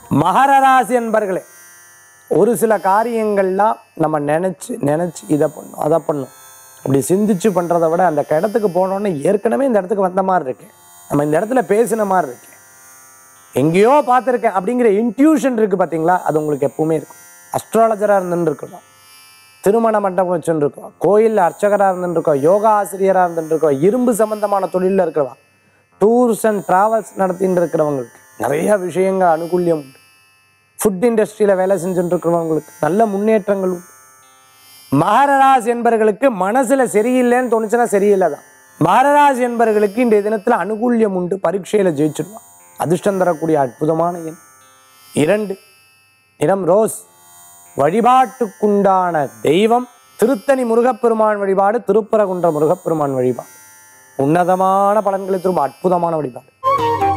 மகர ராசி என்பர்களே, ஒரு சில காரியங்கள்லாம் நம்ம நினச்சி இதை பண்ணும் அதை பண்ணும் அப்படி சிந்திச்சு பண்ணுறதை விட அந்த இடத்துக்கு போனோன்னே ஏற்கனவே இந்த இடத்துக்கு வந்த மாதிரி இருக்கேன், நம்ம இந்த இடத்துல பேசின மாதிரி இருக்கேன், எங்கேயோ பார்த்துருக்கேன் அப்படிங்கிற இன்ட்யூஷன் இருக்குது பார்த்தீங்களா, அது உங்களுக்கு எப்பவுமே இருக்கும். அஸ்ட்ராலஜராக இருந்துருக்கணும், திருமண மண்டபம் வச்சுருக்கோம், கோயிலில் அர்ச்சகராக இருந்துருக்கோம், யோகா ஆசிரியராக இருந்துருக்கோம், இரும்பு சம்பந்தமான தொழிலில் இருக்கிறவா, டூர்ஸ் அண்ட் ட்ராவல்ஸ் நடத்தின்னு இருக்கிறவங்களுக்கு நிறைய விஷயங்கள் அனுகூல்யம் உண்டு. ஃபுட் இண்டஸ்ட்ரியில் வேலை செஞ்சுட்டு இருக்கிறவங்களுக்கு நல்ல முன்னேற்றங்கள் உண்டு. மகர ராசி என்பவர்களுக்கு மனசுல சரியில்லைன்னு தோணுச்சுன்னா சரியில்லை தான். மகர ராசி என்பவர்களுக்கு இன்றைய தினத்தில் அனுகூல்யம் உண்டு, பரீட்சையில் ஜெயிச்சிடுவான். அதிர்ஷ்டம் தரக்கூடிய அற்புதமான எண் 2, நிறம் ரோஸ். வழிபாட்டுக்குண்டான தெய்வம் திருத்தணி முருகப்பெருமான் வழிபாடு, திருப்பரங்குன்ற முருகப்பெருமான் வழிபாடு. உன்னதமான பலன்களை திரும்ப அற்புதமான வழிபாடு.